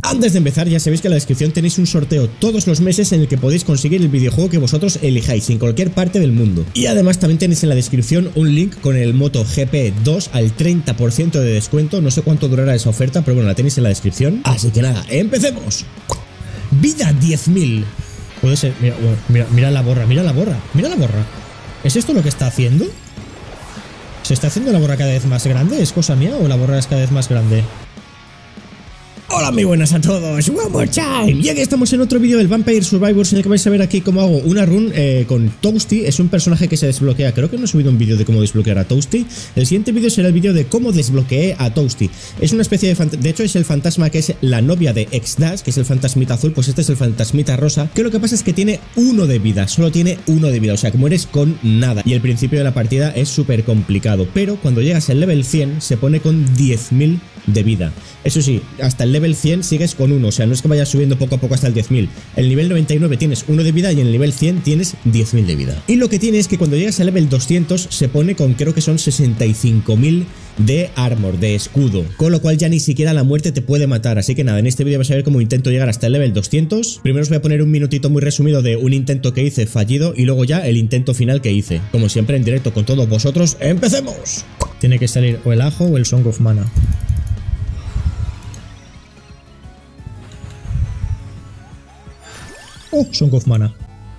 Antes de empezar, ya sabéis que en la descripción tenéis un sorteo todos los meses en el que podéis conseguir el videojuego que vosotros elijáis en cualquier parte del mundo. Y además también tenéis en la descripción un link con el Moto GP2 al 30% de descuento. No sé cuánto durará esa oferta, pero bueno, la tenéis en la descripción. Así que nada, ¡empecemos! Vida 10.000. Puede ser, mira la borra, mira la borra, mira la borra. ¿Es esto lo que está haciendo? ¿Se está haciendo la borra cada vez más grande? ¿Es cosa mía o la borra es cada vez más grande? Hola, muy buenas a todos, one more time. Y aquí estamos en otro vídeo del Vampire Survivors en el que vais a ver aquí cómo hago una run con Toasty. Es un personaje que se desbloquea. Creo que no he subido un vídeo de cómo desbloquear a Toasty. El siguiente vídeo será el vídeo de cómo desbloqueé a Toasty. Es una especie de hecho es el fantasma que es la novia de Exdash, que es el fantasmita azul. Pues este es el fantasmita rosa, que lo que pasa es que tiene 1 de vida, solo tiene 1 de vida, o sea que mueres con nada. Y el principio de la partida es súper complicado, pero cuando llegas al level 100 se pone con 10.000 de vida. Eso sí, hasta el level 100 sigues con 1, o sea, no es que vayas subiendo poco a poco hasta el 10.000. El nivel 99 tienes 1 de vida y en el nivel 100 tienes 10.000 de vida. Y lo que tiene es que cuando llegas al level 200 se pone con, creo que son 65.000 de armor, de escudo, con lo cual ya ni siquiera la muerte te puede matar. Así que nada, en este vídeo vais a ver cómo intento llegar hasta el level 200. Primero os voy a poner un minutito muy resumido de un intento que hice fallido y luego ya el intento final que hice. Como siempre en directo con todos vosotros, ¡empecemos! Tiene que salir o el ajo o el Song of Mana. Oh, Song of Mana.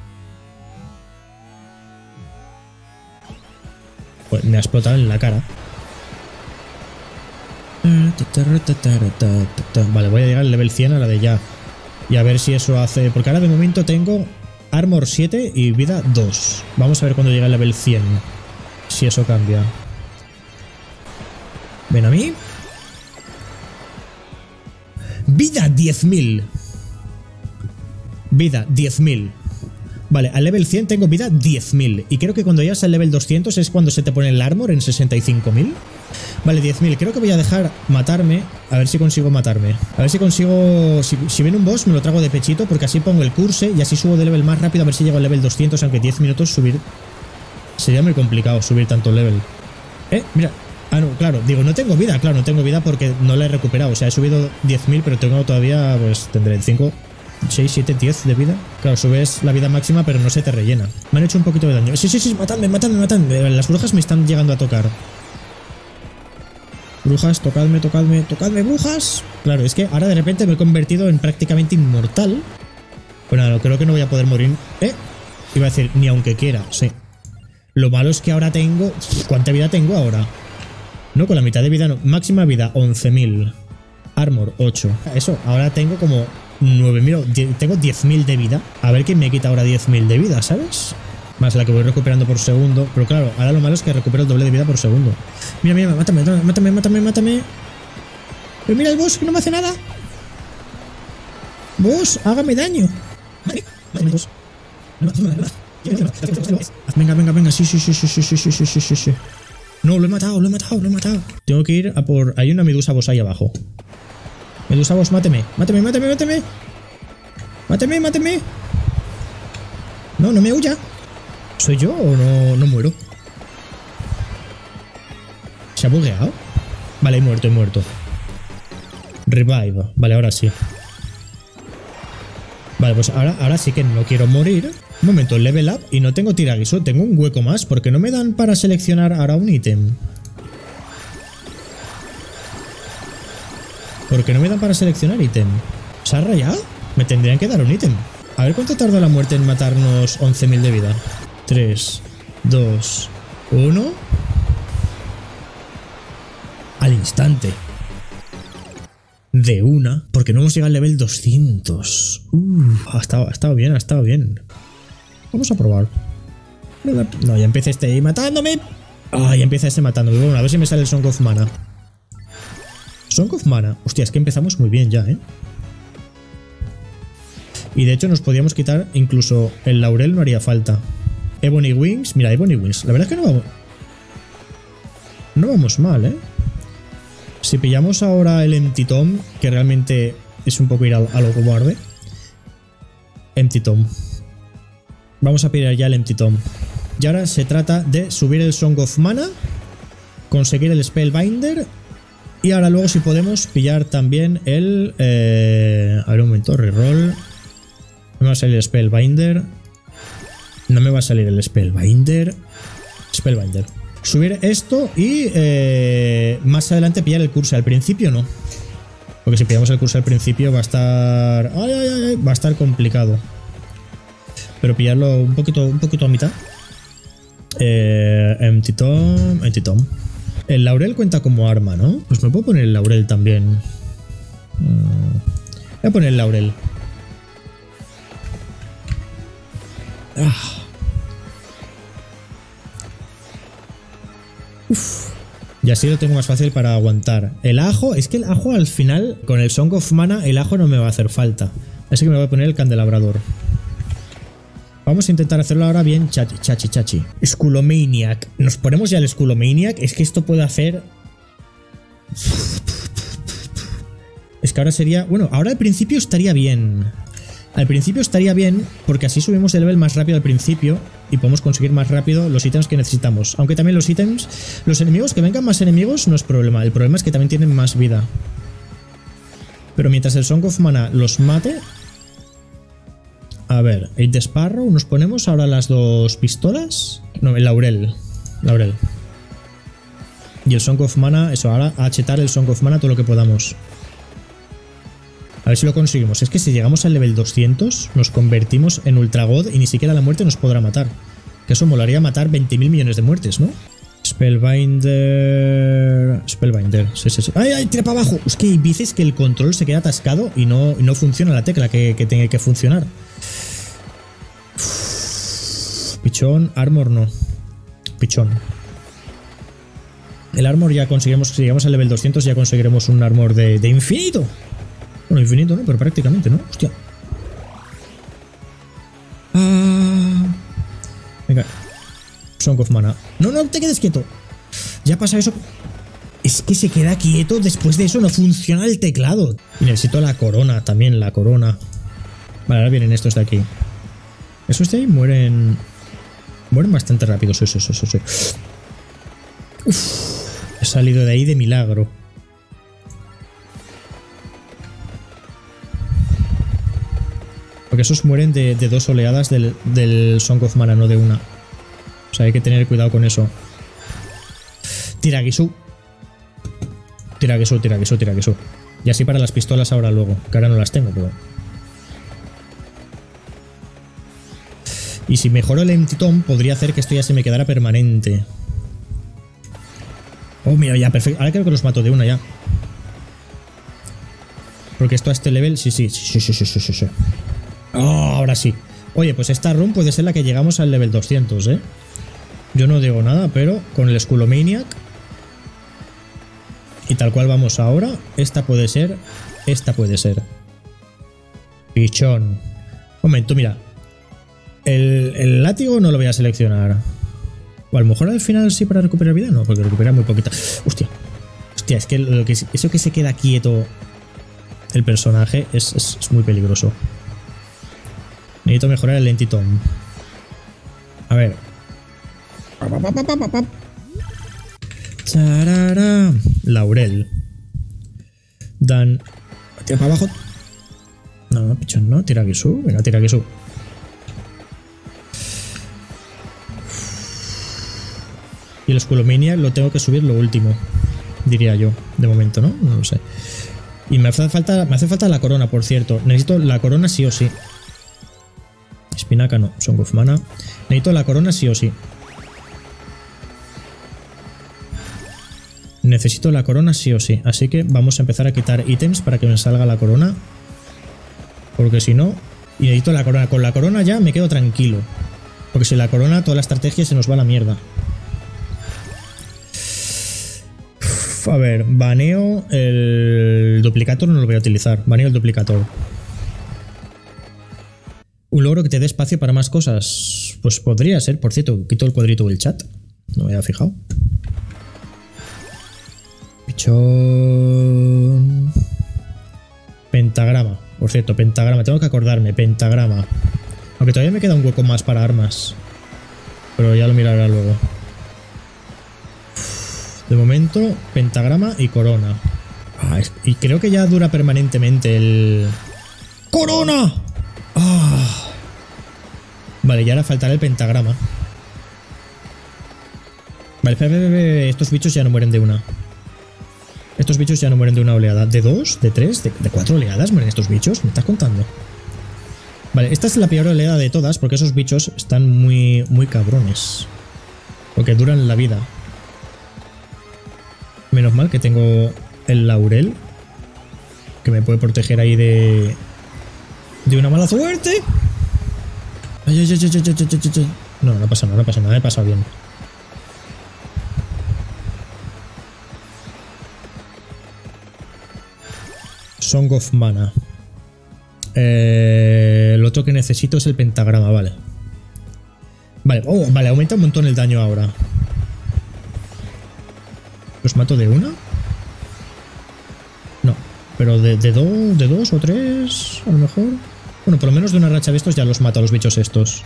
Pues me ha explotado en la cara. Vale, voy a llegar al level 100 a la de ya. Y a ver si eso hace... Porque ahora de momento tengo Armor 7 y vida 2. Vamos a ver cuando llegue al level 100. Si eso cambia. Ven a mí. Vida 10.000. Vida 10.000. Vale, al level 100 tengo vida 10.000. Y creo que cuando llegas al level 200 es cuando se te pone el armor en 65.000. Vale, 10.000. Creo que voy a dejar matarme. A ver si consigo matarme. A ver si consigo... Si viene un boss me lo trago de pechito, porque así pongo el curse y así subo de level más rápido. A ver si llego al level 200, aunque 10 minutos subir... Sería muy complicado subir tanto level. Mira. Ah, no, claro. Digo, no tengo vida. Claro, no tengo vida porque no la he recuperado. O sea, he subido 10.000, pero tengo todavía... Pues tendré 5... 6, 7, 10 de vida. Claro, subes la vida máxima, pero no se te rellena. Me han hecho un poquito de daño. Sí, matadme. Las brujas me están llegando a tocar. Brujas, tocadme, brujas. Claro, es que ahora de repente me he convertido en prácticamente inmortal. Bueno, no, creo que no voy a poder morir. Iba a decir, ni aunque quiera, sí. Lo malo es que ahora tengo... ¿Cuánta vida tengo ahora? No, con la mitad de vida no. Máxima vida, 11.000. Armor, 8. Eso, ahora tengo como... 9.000, tengo 10.000 de vida. A ver quién me quita ahora 10.000 de vida, ¿sabes? Más la que voy recuperando por segundo. Pero claro, ahora lo malo es que recupero el doble de vida por segundo. Mira, mátame. Pero mira el boss, que no me hace nada. Boss, hágame daño. Venga, sí. No, lo he matado. Tengo que ir a por... Hay una medusa boss ahí abajo. Medusa boss, máteme. No me huya. ¿Soy yo o no muero? ¿Se ha bugueado? Vale, he muerto. Revive. Vale, ahora sí. Vale, pues ahora sí que no quiero morir. Un momento, level up y no tengo tiraguiso. Tengo un hueco más porque no me dan para seleccionar ahora un ítem. ¿Por qué no me dan para seleccionar ítem? ¿Se ha rayado? Me tendrían que dar un ítem. A ver cuánto tarda la muerte en matarnos 11.000 de vida. 3, 2, 1. Al instante. De una. Porque no hemos llegado al level 200. Ha estado bien. Vamos a probar. No, ya empieza este ahí matándome. Ya empieza este matándome. Bueno, a ver si me sale el Song of Mana. Song of Mana. Hostia, es que empezamos muy bien ya, Y de hecho nos podíamos quitar incluso el laurel, no haría falta. Ebony Wings. Mira, Ebony Wings. La verdad es que no vamos mal, Si pillamos ahora el Empty Tomb, que realmente es un poco ir a lo cobarde. Empty Tomb. Vamos a pillar ya el Empty Tomb. Y ahora se trata de subir el Song of Mana, conseguir el Spellbinder. Y ahora luego si podemos pillar también el A ver un momento, reroll. No me va a salir el Spellbinder. No me va a salir el Spellbinder. Spellbinder. Subir esto y más adelante pillar el curso. Al principio no. Porque si pillamos el curso al principio va a estar... ¡Ay, ay, ay! Va a estar complicado. Pero pillarlo un poquito a mitad. Empty Tom. El laurel cuenta como arma, ¿no? Pues me puedo poner el laurel también. Voy a poner el laurel. Y así lo tengo más fácil para aguantar. El ajo, es que el ajo al final, con el Song of Mana, el ajo no me va a hacer falta. Así que me voy a poner el candelabrador. Vamos a intentar hacerlo ahora bien chachi. Skullomaniac. Nos ponemos ya el Skullomaniac. Es que esto puede hacer... Es que ahora sería... Bueno, ahora al principio estaría bien. Al principio estaría bien porque así subimos de level más rápido al principio y podemos conseguir más rápido los ítems que necesitamos. Aunque también los ítems... Los enemigos, que vengan más enemigos no es problema. El problema es que también tienen más vida. Pero mientras el Song of Mana los mate... A ver, 8 de Sparrow, nos ponemos ahora las 2 pistolas. No, el laurel. Y el Song of Mana, eso, ahora a chetar el Song of Mana todo lo que podamos. A ver si lo conseguimos. Es que si llegamos al level 200, nos convertimos en Ultra God y ni siquiera la muerte nos podrá matar. Que eso molaría matar 20.000 millones de muertes, ¿no? Spellbinder... Sí. ¡Ay, tira para abajo! Es que hay veces que el control se queda atascado y no funciona la tecla que tiene que funcionar. Pichón, armor no. Pichón. El armor ya conseguiremos, si llegamos al level 200 ya conseguiremos un armor de infinito. Bueno, infinito no, pero prácticamente, ¿no? Hostia. Venga. Song of Mana. No, te quedes quieto. Ya pasa eso. Es que se queda quieto. Después de eso no funciona el teclado. Y necesito la corona también, la corona. Vale, ahora vienen estos de aquí. Esos de ahí mueren... Mueren bastante rápido. Sí. He salido de ahí de milagro. Porque esos mueren de 2 oleadas del Song of Mana, no de una. O sea, hay que tener cuidado con eso. Tiragisu. Y así para las pistolas ahora luego. Que ahora no las tengo, pero... Y si mejoro el Empty Tom, podría hacer que esto ya se me quedara permanente. Oh, mira, ya, perfecto. Ahora creo que los mato de una ya. Porque esto a este level... Sí. Oh, ahora sí. Oye, pues esta run puede ser la que llegamos al level 200, ¿eh? Yo no digo nada, pero con el Skullomaniac y tal cual vamos ahora, esta puede ser. Pichón. Momento, mira. El látigo no lo voy a seleccionar. O a lo mejor al final sí para recuperar vida. No, porque recupera muy poquita. Hostia, es que, eso que se queda quieto el personaje es muy peligroso. Necesito mejorar el Empty Tom. A ver. Charara. Laurel. Dan. Tira para abajo. No, pichón, no. Tiragisu. Venga, Tiragisu. Y el Skullomaniac lo tengo que subir lo último. Diría yo. De momento, ¿no? No lo sé. Y me hace falta la corona, por cierto. Necesito la corona sí o sí. Espinaca no. Song of Mana. Necesito la corona sí o sí. Necesito la corona sí o sí. Así que vamos a empezar a quitar ítems para que me salga la corona. Porque si no... Y necesito la corona. Con la corona ya me quedo tranquilo. Porque si la corona, toda la estrategia se nos va a la mierda. A ver, baneo el duplicator, no lo voy a utilizar. Baneo el duplicator. Un logro que te dé espacio para más cosas. Pues podría ser, por cierto, quito el cuadrito del chat. No me había fijado. Pichón. Pentagrama. Por cierto, pentagrama. Tengo que acordarme. Pentagrama. Aunque todavía me queda un hueco más para armas. Pero ya lo miraré luego. De momento, pentagrama y corona. Y creo que ya dura permanentemente el ¡Corona! Ah. Vale, y ahora faltará el pentagrama. Vale, espera. Estos bichos ya no mueren de una. Estos bichos ya no mueren de una oleada. ¿De 2? ¿De 3? ¿De 4 oleadas mueren estos bichos? ¿Me estás contando? Vale, esta es la peor oleada de todas porque esos bichos están muy cabrones. Porque duran la vida. Menos mal que tengo el laurel, que me puede proteger ahí de una mala suerte. Ay. No, no pasa nada, he pasado bien. Song of Mana. Lo otro que necesito es el pentagrama, vale. Vale, aumenta un montón el daño ahora. ¿Los mato de una? No, pero de dos o tres, a lo mejor. Bueno, por lo menos de una racha de estos ya los mato a los bichos estos.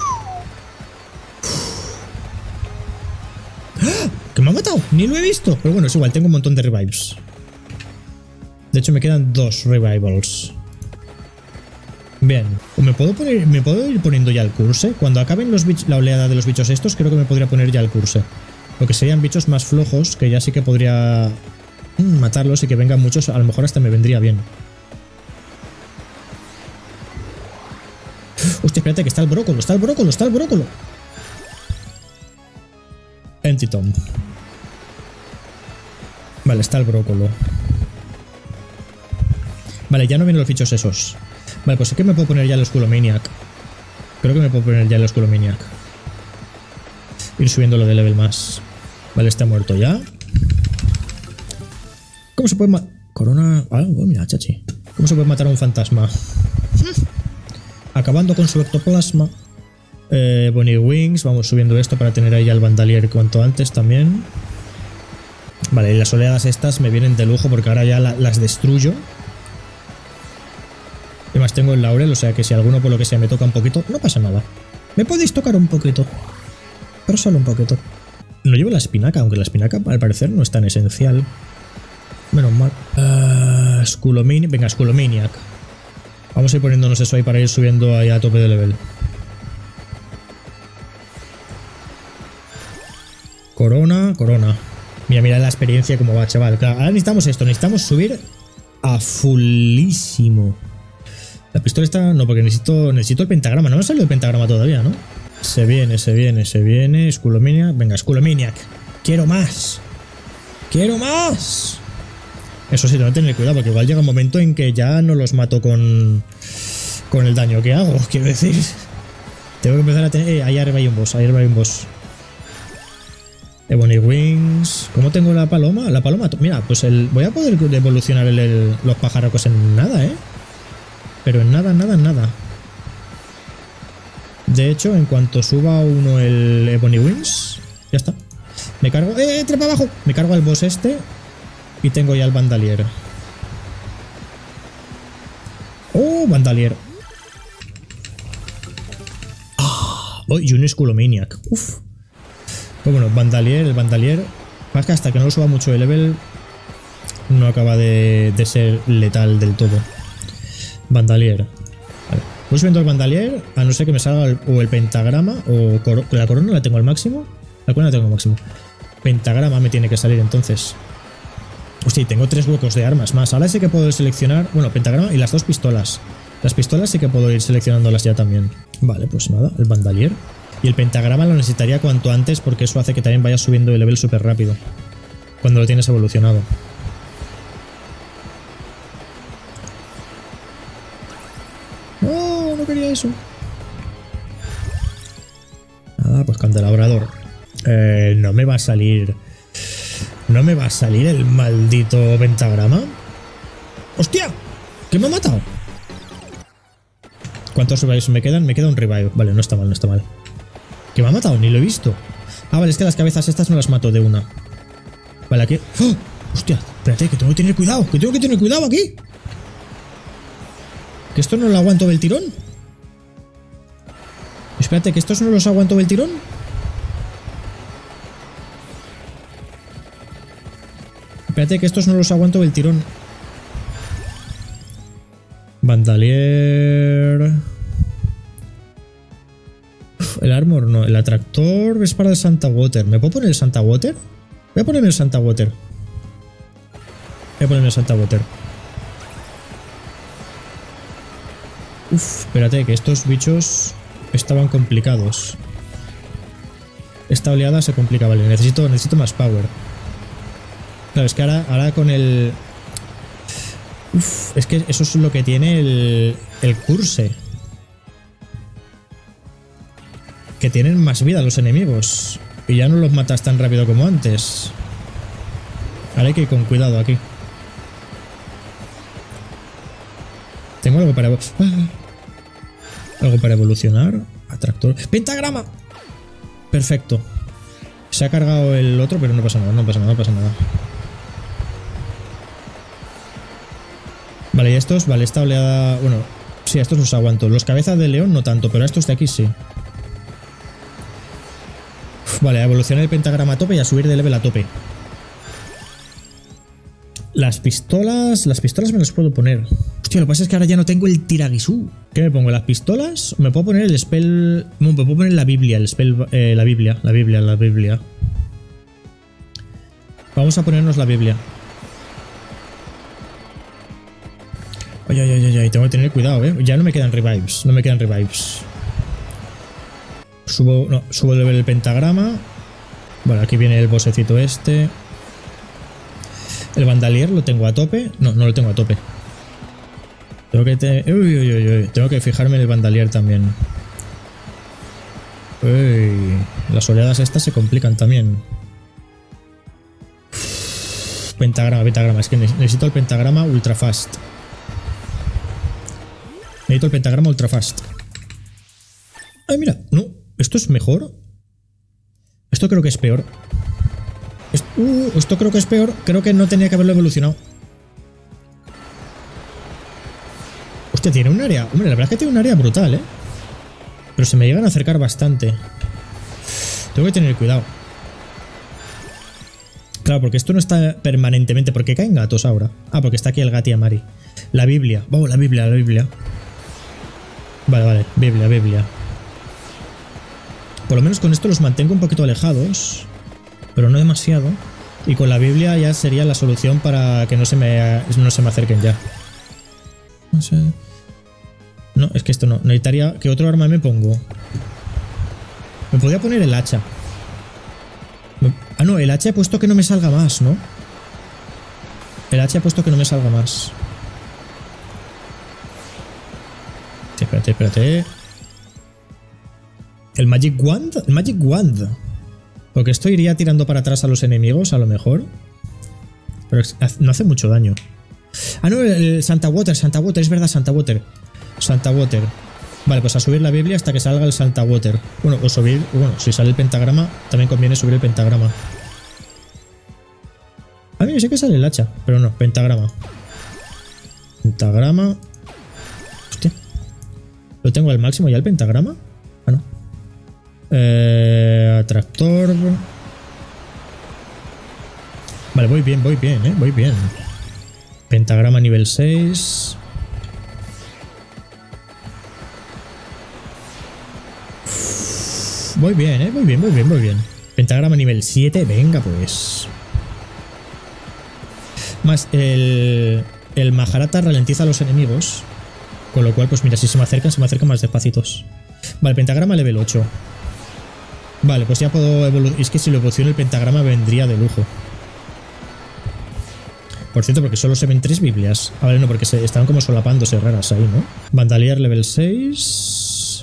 ¡Ah! ¿Que me ha matado? Ni lo he visto. Pero bueno, es igual, tengo un montón de revives. De hecho, me quedan 2 revivals. Bien. ¿Me puedo ir poniendo ya el curse? Cuando acaben la oleada de los bichos estos, creo que me podría poner ya el curse. Lo que serían bichos más flojos, que ya sí que podría matarlos y que vengan muchos. A lo mejor hasta me vendría bien. Hostia, espérate, que está el brócolo, está el brócolo. Empty Tomb. Vale, está el brócolo. Vale, ya no vienen los bichos esos. Vale, pues es que me puedo poner ya el Skullomaniac. Creo que me puedo poner ya el Skullomaniac. Ir subiéndolo de level más. Vale, está muerto ya. ¿Cómo se puede matar? Corona... Ah, oh, mira, chachi. ¿Cómo se puede matar a un fantasma? Acabando con su ectoplasma. Bonnie Wings. Vamos subiendo esto para tener ahí al Vandalier cuanto antes también. Vale, y las oleadas estas me vienen de lujo porque ahora ya las destruyo. Además tengo el laurel, o sea que si alguno por lo que sea me toca un poquito, no pasa nada. Me podéis tocar un poquito. Pero solo un poquito. No llevo la espinaca, aunque la espinaca al parecer no es tan esencial. Menos mal. Skullomaniac. Venga, Skullomaniac. Vamos a ir poniéndonos eso ahí para ir subiendo ahí a tope de level. Corona. Mira la experiencia como va, chaval. Claro, ahora necesitamos esto, necesitamos subir a fullísimo. La pistola está... No, porque necesito el pentagrama. No me ha salido el pentagrama todavía, ¿no? Se viene. Skullomaniac. Venga, Skullomaniac. ¡Quiero más! Eso sí, tengo que tener cuidado, porque igual llega un momento en que ya no los mato con el daño que hago, quiero decir. Tengo que empezar a tener... ahí arriba hay un boss, Ebony Wings... ¿Cómo tengo la paloma? La paloma... Mira, pues voy a poder evolucionar los pajaracos en nada, ¿eh? Pero en nada. De hecho, en cuanto suba uno el Ebony Wings, ya está. Me cargo... trepa abajo! Me cargo al boss este y tengo ya el Vandalier. ¡Oh, Vandalier! ¡Ah! Oh, y un Skullomaniac. ¡Uf! Pues bueno, el Vandalier... Más que hasta que no lo suba mucho de level, no acaba de ser letal del todo. Vandalier. Vale. Voy subiendo el Vandalier, a no ser que me salga o el pentagrama o la corona la tengo al máximo. La corona la tengo al máximo. Pentagrama me tiene que salir entonces. Hostia, tengo 3 huecos de armas más. Ahora sí que puedo seleccionar... Bueno, pentagrama y las 2 pistolas. Las pistolas sí que puedo ir seleccionándolas ya también. Vale, pues nada, el Vandalier. Y el pentagrama lo necesitaría cuanto antes porque eso hace que también vaya subiendo de level súper rápido. Cuando lo tienes evolucionado. ¡Oh! No quería eso. Nada, pues candelabrador. No me va a salir... ¿No me va a salir el maldito pentagrama? ¡Hostia! ¿Qué me ha matado? ¿Cuántos revives me quedan? Me queda un revive. Vale, no está mal. ¿Qué me ha matado? Ni lo he visto. Ah, vale, es que las cabezas estas no las mato de una. Vale, aquí... ¡Oh! ¡Hostia! Espérate, que tengo que tener cuidado. Aquí. Que esto no lo aguanto del tirón. Espérate, que estos no los aguanto del tirón. Bandalier. El armor no. El atractor es para el Santa Water. ¿Me puedo poner el Santa Water? Voy a ponerme el Santa Water. Uf, espérate, que estos bichos estaban complicados. Esta oleada se complica, vale. Necesito más power. Claro, es que ahora con el... Uf, es que eso es lo que tiene el curse. Que tienen más vida los enemigos. Y ya no los matas tan rápido como antes. Ahora hay que ir con cuidado aquí. Tengo algo para... algo para evolucionar. Atractor. ¡Pentagrama! Perfecto. Se ha cargado el otro, pero no pasa nada, no pasa nada. Vale, y estos, vale, esta oleada... Bueno, sí, a estos los aguanto. Los cabezas de león no tanto, pero a estos de aquí sí. Uf, vale, a evolucionar el pentagrama a tope y a subir de level a tope. Las pistolas me las puedo poner. Hostia, lo que pasa es que ahora ya no tengo el tiraguisú. ¿Qué me pongo? ¿Las pistolas? ¿Me puedo poner el spell? No, me puedo poner la Biblia, el spell... la Biblia. Vamos a ponernos la Biblia. Ay, tengo que tener cuidado, Ya no me quedan revives, Subo el level del pentagrama. Bueno, aquí viene el bossecito este. El bandalier lo tengo a tope. No lo tengo a tope. Tengo que fijarme en el bandalier también. Uy, las oleadas estas se complican también. Pentagrama. Es que necesito el pentagrama ultra fast. Ay, mira. No, esto es mejor. Esto creo que es peor. Esto creo que es peor. Creo que no tenía que haberlo evolucionado. Hostia, tiene un área. Hombre, la verdad es que tiene un área brutal, Pero se me llegan a acercar bastante. Tengo que tener cuidado. Claro, porque esto no está permanentemente. ¿Por qué caen gatos ahora? Ah, porque está aquí el Gati Amari. La Biblia. Vamos, la Biblia. Vale. Biblia. Por lo menos con esto los mantengo un poquito alejados. Pero no demasiado. Y con la Biblia ya sería la solución para que no se me acerquen ya. No sé. No, es que esto no. Necesitaría... ¿Qué otro arma me pongo? Me podría poner el hacha. Ah, no, el hacha he puesto que no me salga más, ¿no? Espérate. ¿El Magic Wand? Porque esto iría tirando para atrás a los enemigos, a lo mejor. Pero no hace mucho daño. Ah, no, el Santa Water, es verdad, Santa Water. Vale, pues a subir la Biblia hasta que salga el Santa Water. Bueno, o subir... Bueno, si sale el pentagrama, también conviene subir el pentagrama. A mí sé que sale el hacha, pero no, pentagrama. Hostia. ¿Lo tengo al máximo ya el pentagrama? Ah, no. Atractor. Vale, voy bien, voy bien. Pentagrama nivel 6. Voy bien, voy bien. Pentagrama nivel 7, venga pues. Más el Maharata ralentiza a los enemigos. Con lo cual, pues mira, si se me acercan más despacitos. Vale, pentagrama level 8. Vale, pues ya puedo evolucionar. Es que si lo evoluciono el pentagrama vendría de lujo. Por cierto, porque solo se ven 3 Biblias. A ver, no, porque estaban como solapándose raras ahí, ¿no? Bandalier level 6.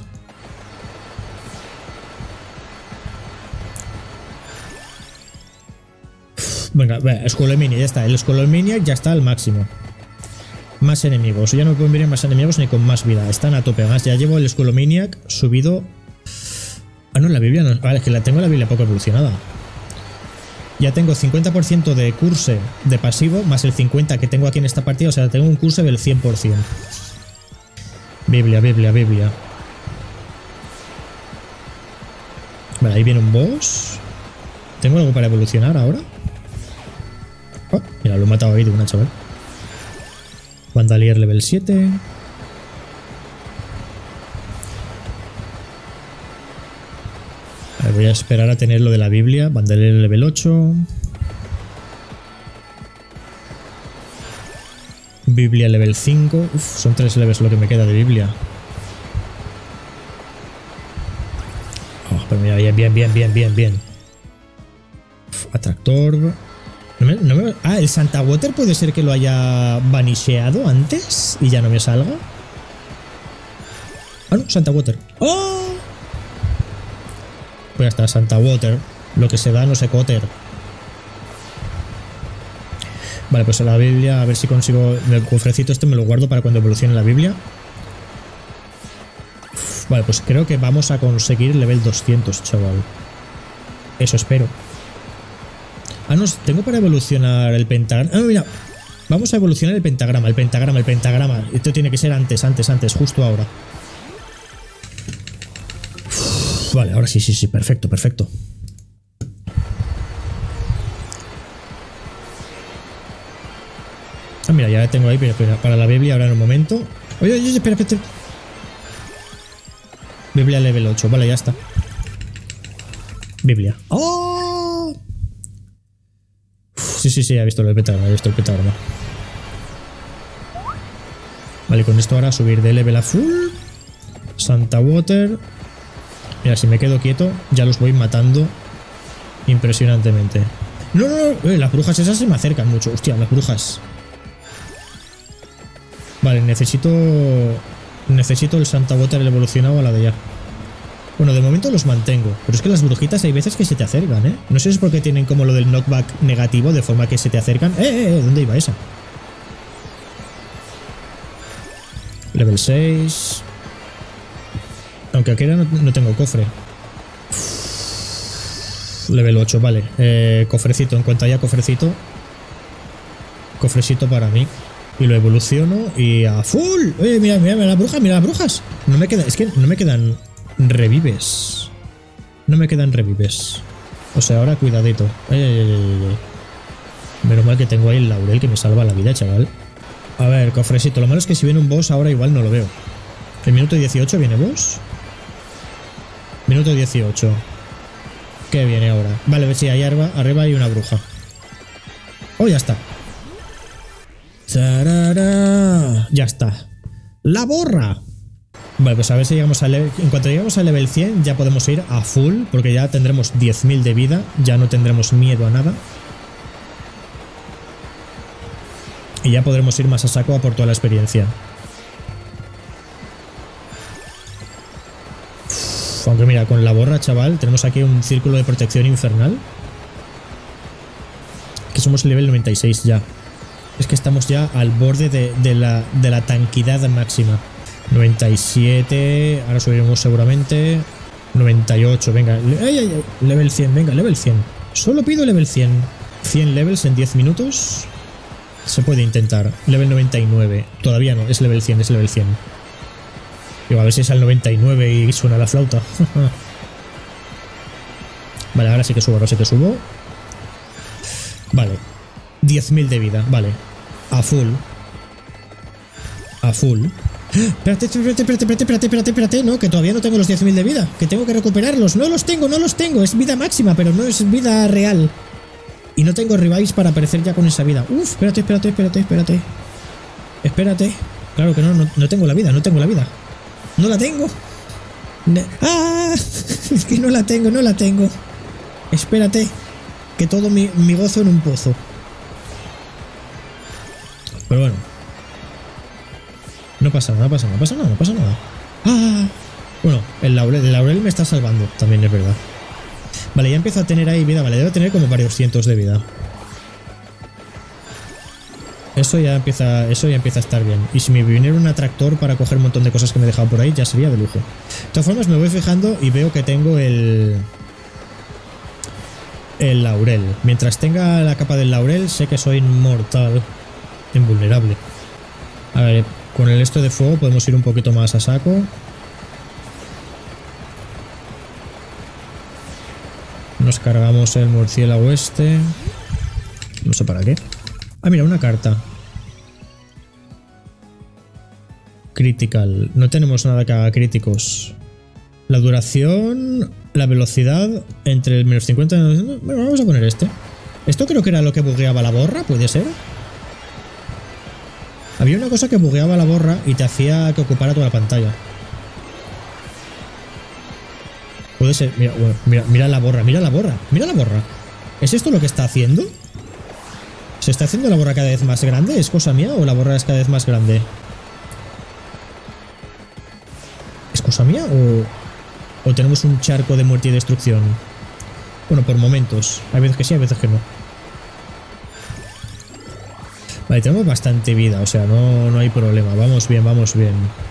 Venga, Skullomania, ya está. El Skullomania ya está al máximo. Más enemigos. Ya no pueden venir más enemigos ni con más vida. Están a tope. Además, ya llevo el Skullomaniac subido. Ah, no, la Biblia no. Vale, es que tengo la Biblia poco evolucionada. Ya tengo 50% de curse de pasivo, más el 50% que tengo aquí en esta partida. O sea, tengo un curse del 100%. Biblia. Vale, ahí viene un boss. ¿Tengo algo para evolucionar ahora? Oh, mira, lo he matado ahí de una, chaval. Bandalier level 7. voy a esperar a tener lo de la Biblia. Bandelero level 8. Biblia level 5. Uf, son 3 levels lo que me queda de Biblia. Oh, pero mira, bien. Uf, atractor. Ah, el Santa Water puede ser que lo haya vanisheado antes y ya no me salga. Ah, no, Santa Water. ¡Oh! Pues ya está, Santa Water. Lo que se da no se coter. Vale, pues a la Biblia, a ver si consigo el cofrecito este, me lo guardo para cuando evolucione la Biblia. Uf, vale, pues creo que vamos a conseguir el level 200, chaval. Eso espero. Ah, no, tengo para evolucionar el pentagrama. Ah, mira, vamos a evolucionar el pentagrama. Esto tiene que ser antes, justo ahora. Uf, vale, ahora sí, perfecto. Ah, mira, ya tengo ahí para la Biblia ahora en un momento. Oye, espera. Biblia level 8, vale, ya está. Biblia. ¡Oh! Sí, he visto el pentagrama. Vale, con esto ahora subir de level a full. Santa Water. Mira, si me quedo quieto, ya los voy matando impresionantemente. No, las brujas esas se me acercan mucho. Hostia, las brujas. Vale, necesito el Santa Water evolucionado a la de ya. Bueno, de momento los mantengo, pero es que las brujitas hay veces que se te acercan, ¿eh? No sé si es porque tienen como lo del knockback negativo, de forma que se te acercan. ¿Dónde iba esa? Level 6. Aunque aquí no tengo cofre. Level 8, vale. Cofrecito, en cuanto haya cofrecito. Cofrecito para mí. Y lo evoluciono y a full. Oye, mira las brujas. No me queda, es que no me quedan revives. O sea, ahora cuidadito. Menos mal que tengo ahí el laurel que me salva la vida, chaval. A ver, cofrecito. Lo malo es que si viene un boss ahora igual no lo veo. ¿El minuto 18 viene boss? Minuto 18. ¿Qué viene ahora? Vale, a ver si ahí arriba hay una bruja. Oh, ya está. ¡Tarara! Ya está. ¡La borra! Vale, pues a ver si llegamos al level... En cuanto lleguemos al level 100 ya podemos ir a full, porque ya tendremos 10.000 de vida, ya no tendremos miedo a nada. Y ya podremos ir más a saco a por toda la experiencia. Uf, aunque mira, con la borra, chaval, tenemos aquí un círculo de protección infernal. Que somos level 96 ya. Es que estamos ya al borde de la tanquidad máxima. 97, ahora subiremos seguramente. 98, venga. Level 100, venga, level 100. Solo pido level 100. 100 levels en 10 minutos. Se puede intentar. Level 99. Todavía no, es level 100, Digo, a ver si es al 99 y suena la flauta. Vale, ahora sí que subo, Vale. 10.000 de vida, vale. A full. Espérate, no, que todavía no tengo los 10.000 de vida. Que tengo que recuperarlos. No los tengo. Es vida máxima, pero no es vida real. Y no tengo revives para aparecer ya con esa vida. Uf, espérate. Claro que no tengo la vida, No la tengo. Es que no la tengo. Espérate. Que todo mi gozo en un pozo. Pero bueno. No pasa nada. Bueno, el laurel me está salvando, también es verdad. Vale, ya empiezo a tener ahí vida. Vale, debo tener como varios cientos de vida. Eso ya empieza a estar bien. Y si me viniera un atractor para coger un montón de cosas que me he dejado por ahí, ya sería de lujo. De todas formas, me voy fijando y veo que tengo el laurel. Mientras tenga la capa del laurel, sé que soy inmortal. Invulnerable. A ver, con el esto de fuego podemos ir un poquito más a saco. Nos cargamos el murciélago este. No sé para qué. Ah, mira, una carta. Critical. No tenemos nada que haga críticos. La duración... la velocidad entre el menos 50 y el 900. Bueno, vamos a poner este. Esto creo que era lo que bugueaba la borra, ¿puede ser? Había una cosa que bugueaba la borra y te hacía que ocupara toda la pantalla. Puede ser. Mira, bueno, mira la borra, mira la borra, mira la borra. ¿Es esto lo que está haciendo? ¿Se está haciendo la borra cada vez más grande? ¿Es cosa mía o la borra es cada vez más grande? ¿Es cosa mía o tenemos un charco de muerte y destrucción? Bueno, por momentos. Hay veces que sí, hay veces que no. Vale, tenemos bastante vida, o sea, no hay problema. Vamos bien, vamos bien.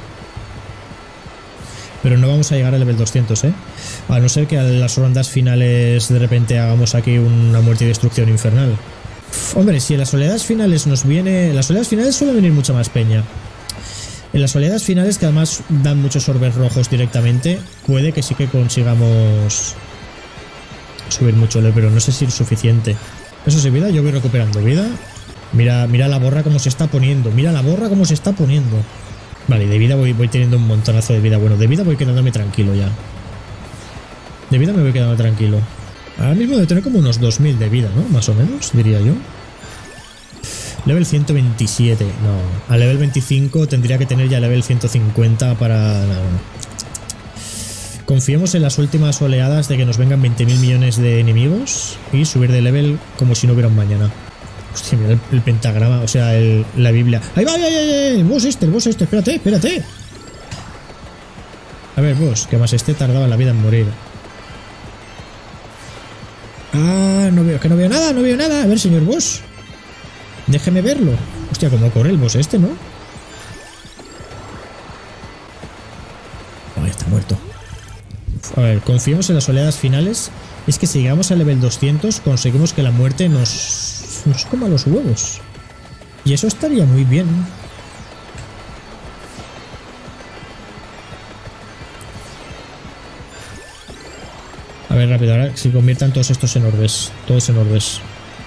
Pero no vamos a llegar al level 200, ¿eh? A no ser que a las rondas finales de repente hagamos aquí una muerte y destrucción infernal. Hombre, si en las oleadas finales nos viene... En las oleadas finales suele venir mucha más peña. En las oleadas finales, que además dan muchos orbes rojos directamente, puede que sí que consigamos subir mucho, pero no sé si es suficiente. Eso sí, vida, yo voy recuperando vida. Mira la borra cómo se está poniendo. Mira la borra cómo se está poniendo. Vale, de vida voy teniendo un montonazo de vida. Bueno, de vida voy quedándome tranquilo ya. De vida me voy quedando tranquilo. Ahora mismo debo tener como unos 2000 de vida, ¿no? Más o menos, diría yo. Level 127. No, a level 25 tendría que tener ya level 150 para... No. Confiemos en las últimas oleadas de que nos vengan 20.000 millones de enemigos y subir de level como si no hubiera un mañana. Hostia, mira el pentagrama, o sea, la Biblia. ¡Ahí va! ¡Ay! El boss este, espérate, espérate. A ver, boss, que más este tardaba la vida en morir. Ah, no veo nada, A ver, señor boss. Déjeme verlo. Hostia, cómo corre el boss este, ¿no? Ay, está muerto. A ver, confiemos en las oleadas finales. Es que si llegamos al level 200 conseguimos que la muerte nos coma los huevos. Y eso estaría muy bien. A ver, rápido, ahora si conviertan todos estos en orbes. Todos en orbes.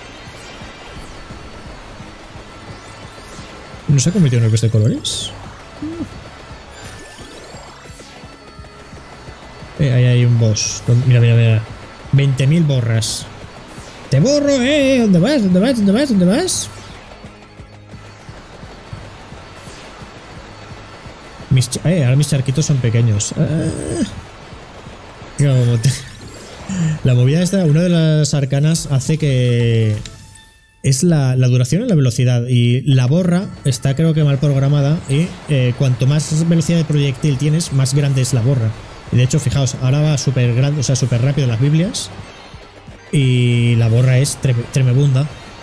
¿No se ha convertido en orbes de colores? Ahí hay un boss. Mira. 20.000 borras. ¡Te borro, ¿Dónde vas? Ahora mis charquitos son pequeños. La movida esta, una de las arcanas hace que... Es la duración y la velocidad. Y la borra está creo que mal programada. Y cuanto más velocidad de proyectil tienes, más grande es la borra. Y de hecho, fijaos, ahora va súper grande, o sea, súper rápido las Biblias. Y la borra es tremebunda.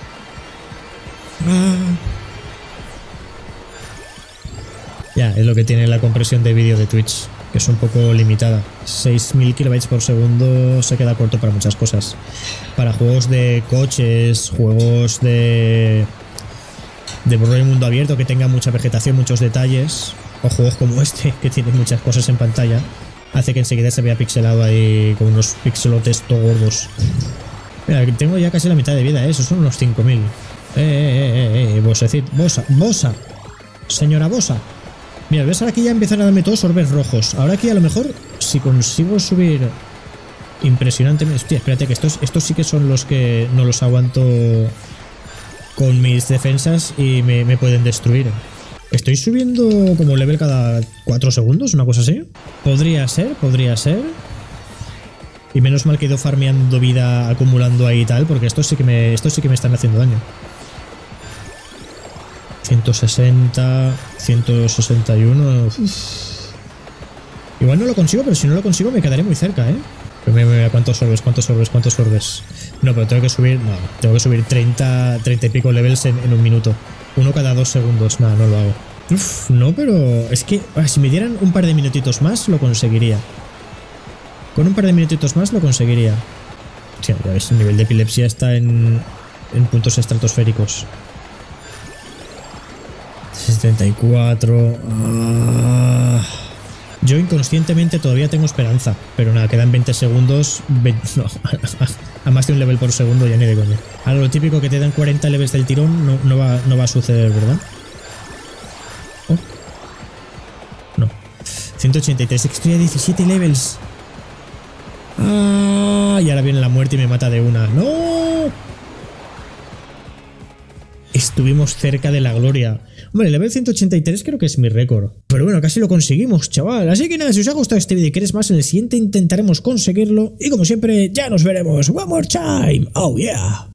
Ya, es lo que tiene la compresión de vídeo de Twitch, que es un poco limitada. 6.000 kilobytes por segundo se queda corto para muchas cosas. Para juegos de coches, juegos de rollo mundo abierto que tenga mucha vegetación, muchos detalles, o juegos como este, que tiene muchas cosas en pantalla, hace que enseguida se vea pixelado ahí con unos pixelotes todo gordos. Mira, tengo ya casi la mitad de vida, esos son unos 5.000. Bosa. Señora Bosa. Mira, ves, ahora aquí ya empiezan a darme todos orbes rojos. Ahora aquí a lo mejor, si consigo subir impresionantemente... Hostia, espérate, que estos sí que son los que no los aguanto con mis defensas y me pueden destruir. ¿Estoy subiendo como level cada 4 segundos? ¿Una cosa así? Podría ser. Y menos mal que he ido farmeando vida, acumulando ahí y tal, porque estos sí que me están haciendo daño. 160, 161... Igual no lo consigo, pero si no lo consigo me quedaré muy cerca, ¿eh? Mira, ¿cuántos orbes? No, pero tengo que subir 30 y pico levels en un minuto. Uno cada 2 segundos. Nada, no lo hago. No, pero es que si me dieran un par de minutitos más lo conseguiría. Con un par de minutitos más lo conseguiría. Hostia, ya ves, el nivel de epilepsia está en puntos estratosféricos. 74. Yo inconscientemente todavía tengo esperanza, pero nada, quedan 20 segundos. No, a más de un level por segundo ya ni de coña. Ahora lo típico que te dan 40 levels del tirón no va a suceder, ¿verdad? Oh. No. 183, es que estoy a 17 levels. Ah, y ahora viene la muerte y me mata de una. ¡No! Estuvimos cerca de la gloria. Hombre, el level 183 creo que es mi récord. Pero bueno, casi lo conseguimos, chaval. Así que nada, si os ha gustado este vídeo y queréis más, en el siguiente intentaremos conseguirlo. Y como siempre, ya nos veremos. One more time. Oh yeah.